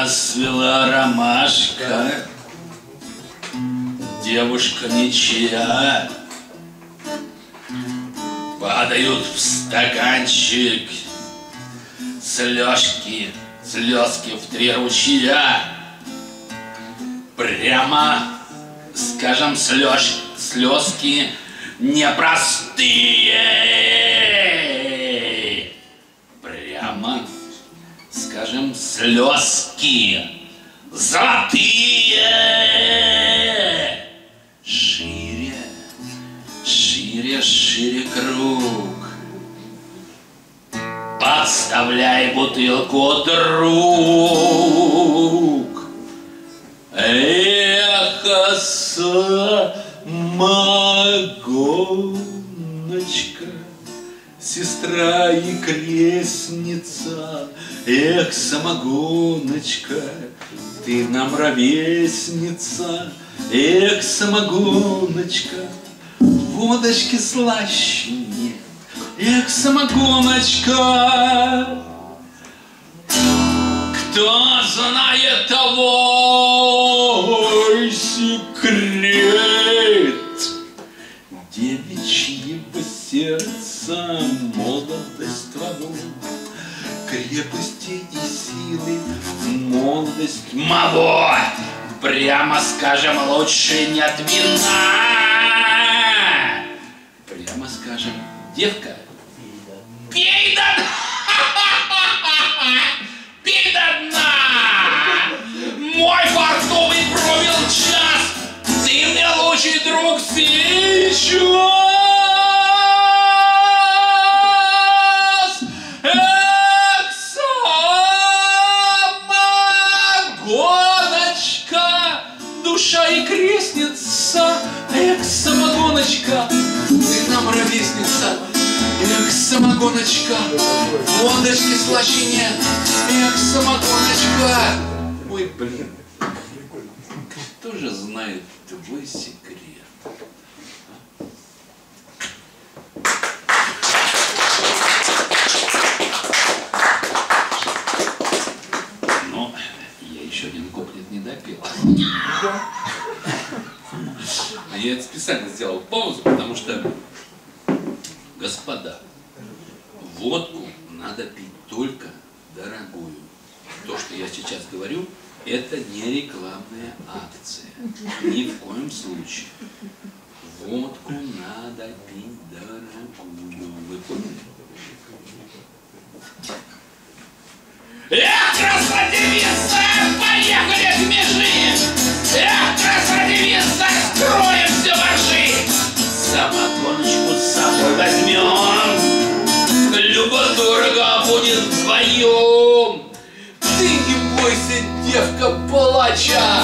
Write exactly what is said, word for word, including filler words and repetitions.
Расцвела ромашка, девушка ничья. Падают в стаканчик слежки, слезки в три ручья. Прямо, скажем, слеж, слезки непростые. Прямо, скажем, слезки золотые. Шире, шире, шире круг. Подставляй бутылку, друг. Эх, самогоночка, сестра и крестница. Эх, самогоночка, ты нам ровесница. Эх, самогоночка, водочки слаще нет. Эх, самогоночка, кто знает твой секрет? Девичьего сердца молодость твою, крепости и силы молодость мало. Прямо скажем, лучше нет вина. Прямо скажем, девка, пей до дна! Пей до дна! Мой фартовый пробил час, ты мне лучший друг сейчас. Эх, самогоночка, душа и крестница. Эх, самогоночка, ты нам ровесница. Эх, самогоночка, водочки слаще нет. Эх, самогоночка. Ой, блин, кто же знает твой секрет? Но я еще один куплет не допел. Я это специально сделал паузу, потому что, господа, водку надо пить только дорогую. То, что я сейчас говорю, это не рекламная акция. Ни в коем случае. Водку надо пить дорогую. Вы поняли? Эх, красавица, поехали к межи! Эх, красавица, строим все боржи! Самогоночку с собой возьмем, любо-дорого будет вдвоем. Ты не бойся, девка палача,